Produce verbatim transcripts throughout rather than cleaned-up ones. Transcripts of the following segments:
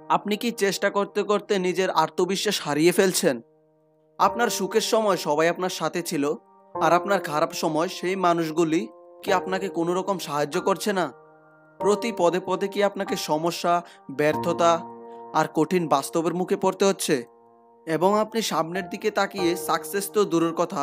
আপনি কি চেষ্টা করতে করতে নিজের আত্মবিশ্বাস হারিয়ে ফেলছেন? আপনার সুখের সময় সবাই আপনার সাথে ছিল, আর আপনার খারাপ সময় সেই মানুষগুলি কি আপনাকে কোনো রকম সাহায্য করছে না? প্রতি পদে পদে কি আপনাকে সমস্যা, ব্যর্থতা আর কঠিন বাস্তবের মুখে পড়তে হচ্ছে? এবং আপনি সামনের দিকে তাকিয়ে সাকসেস তো দূরের কথা,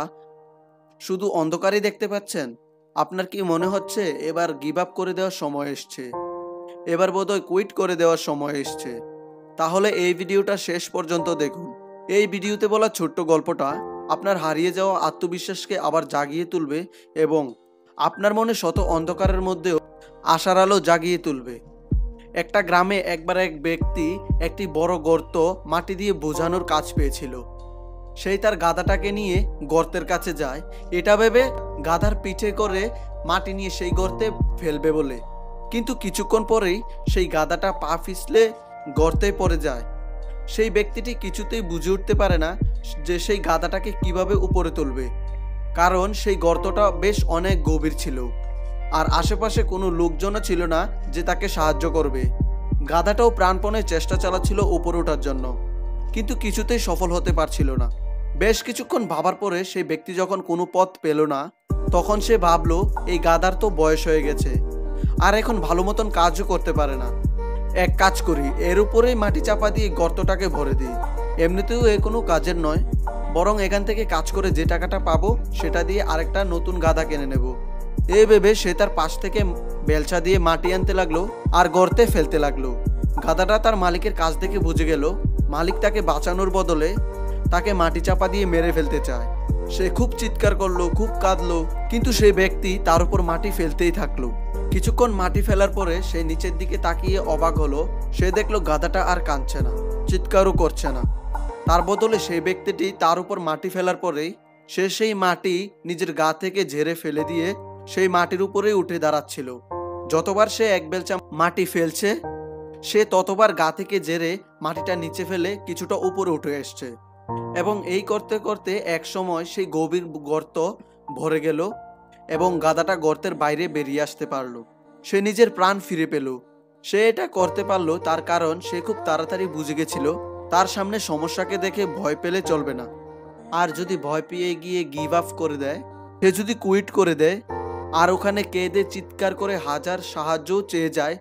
শুধু অন্ধকারই দেখতে পাচ্ছেন। আপনার কি মনে হচ্ছে এবার গিভ আপ করে দেওয়ার সময় এসছে? এবার বোধহয় কুইট করে দেওয়ার সময় এসছে? তাহলে এই ভিডিওটা শেষ পর্যন্ত দেখুন। এই ভিডিওতে বলা ছোট্ট গল্পটা আপনার হারিয়ে যাওয়া আত্মবিশ্বাসকে আবার জাগিয়ে তুলবে এবং আপনার মনে শত অন্ধকারের মধ্যেও আশার আলো জাগিয়ে তুলবে। একটা গ্রামে একবার এক ব্যক্তি একটি বড় গর্ত মাটি দিয়ে বোঝানোর কাজ পেয়েছিল। সেই তার গাধাটাকে নিয়ে গর্তের কাছে যায়, এটা ভেবে গাধার পিঠে করে মাটি নিয়ে সেই গর্তে ফেলবে বলে। কিন্তু কিছুক্ষণ পরেই সেই গাধাটা পা পিছলে গর্তে পড়ে যায়। সেই ব্যক্তিটি কিছুতেই বুঝে উঠতে পারে না যে সেই গাধাটাকে কিভাবে উপরে তুলবে, কারণ সেই গর্তটা বেশ অনেক গভীর ছিল আর আশেপাশে কোনো লোকজনও ছিল না যে তাকে সাহায্য করবে। গাধাটাও প্রাণপণে চেষ্টা চালাচ্ছিল উপরে ওঠার জন্য, কিন্তু কিছুতেই সফল হতে পারছিল না। বেশ কিছুক্ষণ ভাবার পরে সেই ব্যক্তি যখন কোনো পথ পেল না, তখন সে ভাবলো এই গাধার তো বয়স হয়ে গেছে আর এখন ভালো মতন কাজও করতে পারে না। এক কাজ করি, এর উপরেই মাটি চাপা দিয়ে গর্তটাকে ভরে দিই। এমনিতেও এ কোনো কাজের নয়, বরং এখান থেকে কাজ করে যে টাকাটা পাবো সেটা দিয়ে আরেকটা নতুন গাধা কিনে নেব। এই ভেবে সে তার পাশ থেকে বেলচা দিয়ে মাটি আনতে লাগলো আর গর্তে ফেলতে লাগলো। গাধাটা তার মালিকের কাজ দেখে বুঝে গেল মালিক তাকে বাঁচানোর বদলে তাকে মাটি চাপা দিয়ে মেরে ফেলতে চায়। সে খুব চিৎকার করলো, খুব কাঁদলো, কিন্তু সেই ব্যক্তি তার উপর মাটি ফেলতেই থাকলো। কিছুক্ষণ মাটি ফেলার পরে সে নিচের দিকে তাকিয়ে অবাক হলো। সে দেখলো গাধাটা আর কাঁদছে না, চিৎকারও করছে না। তার বদলে সেই ব্যক্তিটি তার উপর মাটি ফেলার পরেই সে সেই মাটি নিজের গা থেকে ঝেড়ে ফেলে দিয়ে সেই মাটির উপরেই উঠে দাঁড়াচ্ছিল। যতবার সে এক বেলচা মাটি ফেলছে, সে ততবার গা থেকে ঝেড়ে মাটিটা নিচে ফেলে কিছুটা উপরে উঠে এসছে। এবং এই করতে করতে এক সময় সেই গভীর গর্ত ভরে গেল এবং গাধাটা গর্তের বাইরে বেরিয়ে আসতে পারলো। সে নিজের প্রাণ ফিরে পেল। সে এটা করতে পারলো তার কারণ সে খুব তাড়াতাড়ি বুঝে গেছিল তার সামনে সমস্যাকে দেখে ভয় পেলে চলবে না। আর যদি ভয় পেয়ে গিয়ে গিভ আপ করে দেয়, সে যদি কুইট করে দেয় আর ওখানে কেঁদে চিৎকার করে হাজার সাহায্যও চেয়ে যায়,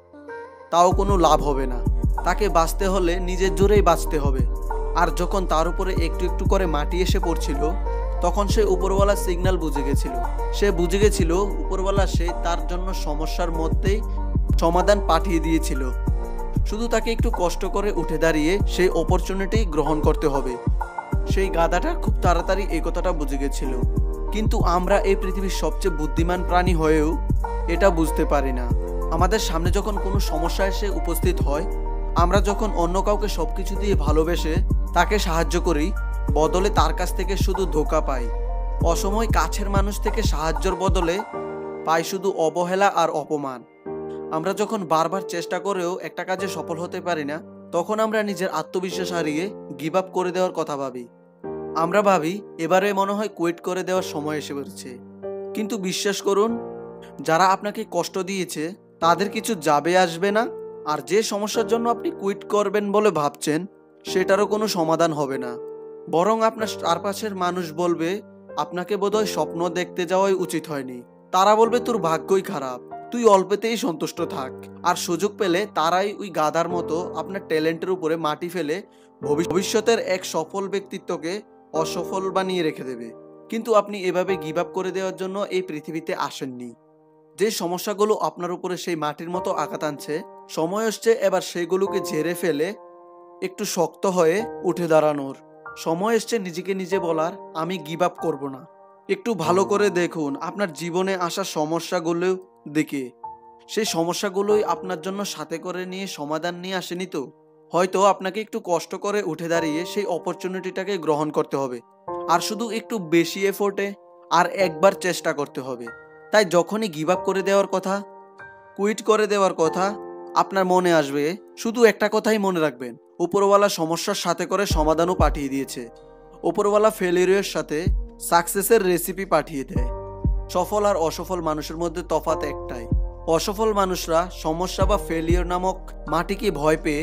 তাও কোনো লাভ হবে না। তাকে বাঁচতে হলে নিজের জোরেই বাঁচতে হবে। আর যখন তার উপরে একটু একটু করে মাটি এসে পড়ছিল, তখন সে উপরওয়ালা সিগন্যাল বুঝে গেছিল। সে বুঝে গেছিল উপরওয়ালা সে তার জন্য সমস্যার মধ্যেই সমাধান পাঠিয়ে দিয়েছিল। শুধু তাকে একটু কষ্ট করে উঠে দাঁড়িয়ে সেই অপরচুনিটি গ্রহণ করতে হবে। সেই গাধাটা খুব তাড়াতাড়ি এই কথাটা বুঝে গেছিল, কিন্তু আমরা এই পৃথিবীর সবচেয়ে বুদ্ধিমান প্রাণী হয়েও এটা বুঝতে পারি না। আমাদের সামনে যখন কোনো সমস্যা এসে উপস্থিত হয়, আমরা যখন অন্য কাউকে সবকিছু দিয়ে ভালোবেসে তাকে সাহায্য করি, বদলে তার কাছ থেকে শুধু ধোঁকা পাই। অসময় কাছের মানুষ থেকে সাহায্যের বদলে পাই শুধু অবহেলা আর অপমান। আমরা যখন বারবার চেষ্টা করেও একটা কাজে সফল হতে পারি না, তখন আমরা নিজের আত্মবিশ্বাস হারিয়ে গিভ আপ করে দেওয়ার কথা ভাবি। আমরা ভাবি এবারে মনে হয় কুইট করে দেওয়ার সময় এসে পড়েছে। কিন্তু বিশ্বাস করুন, যারা আপনাকে কষ্ট দিয়েছে তাদের কিছু যাবে আসবে না। আর যে সমস্যার জন্য আপনি কুইট করবেন বলে ভাবছেন, সেটারও কোনো সমাধান হবে না। বরং আপনার চারপাশের মানুষ বলবে আপনাকে বোধহয় স্বপ্ন দেখতে যাওয়াই উচিত হয়নি। তারা বলবে তোর ভাগ্যই খারাপ, তুই অল্পেতেই সন্তুষ্ট থাক। আর সুযোগ পেলে তারাই ওই গাধার মতো আপনার ট্যালেন্টের উপরে মাটি ফেলে ভবিষ্যতের এক সফল ব্যক্তিত্বকে অসফল বানিয়ে রেখে দেবে। কিন্তু আপনি এভাবে গিভ আপ করে দেওয়ার জন্য এই পৃথিবীতে আসেননি। যে সমস্যাগুলো আপনার উপরে সেই মাটির মতো আঘাত আনছে, সময় আসছে এবার সেগুলোকে ঝেড়ে ফেলে একটু শক্ত হয়ে উঠে দাঁড়ানোর। সময় এসছে নিজেকে নিজে বলার আমি গিভ আপ করবো না। একটু ভালো করে দেখুন আপনার জীবনে আসা সমস্যাগুলো দিকে। সেই সমস্যাগুলোই আপনার জন্য সাথে করে নিয়ে সমাধান নিয়ে আসেনি তো। হয়তো আপনাকে একটু কষ্ট করে উঠে দাঁড়িয়ে সেই অপরচুনিটিটাকে গ্রহণ করতে হবে, আর শুধু একটু বেশি এফোর্টে আর একবার চেষ্টা করতে হবে। তাই যখনই গিভ আপ করে দেওয়ার কথা, কুইট করে দেওয়ার কথা আপনার মনে আসবে, শুধু একটা কথাই মনে রাখবেন, উপরওয়ালা সমস্যার সাথে করে সমাধানও পাঠিয়ে দিয়েছে। উপরওয়ালা ফেলিউরের সাথে সাকসেসের রেসিপি পাঠিয়ে দেয়। সফল আর অসফল মানুষের মধ্যে তফাৎ একটাই, অসফল মানুষরা সমস্যা বা ফেলিওর নামক মাটিকে ভয় পেয়ে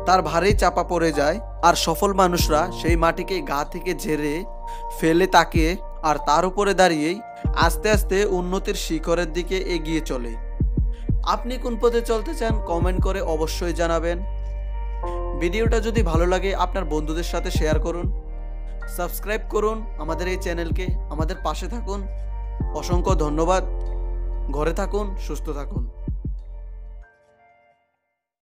তার ভারেই চাপা পড়ে যায়, আর সফল মানুষরা সেই মাটিকে গা থেকে ঝেড়ে ফেলে তাকিয়ে আর তার উপরে দাঁড়িয়েই আস্তে আস্তে উন্নতির শিখরের দিকে এগিয়ে চলে। আপনি কোন পথে চলতে চান কমেন্ট করে অবশ্যই জানাবেন। ভিডিওটা যদি ভালো লাগে আপনার বন্ধুদের সাথে শেয়ার করুন, সাবস্ক্রাইব করুন আমাদের এই চ্যানেলকে, আমাদের পাশে থাকুন। অসংখ্য ধন্যবাদ। ঘরে থাকুন, সুস্থ থাকুন।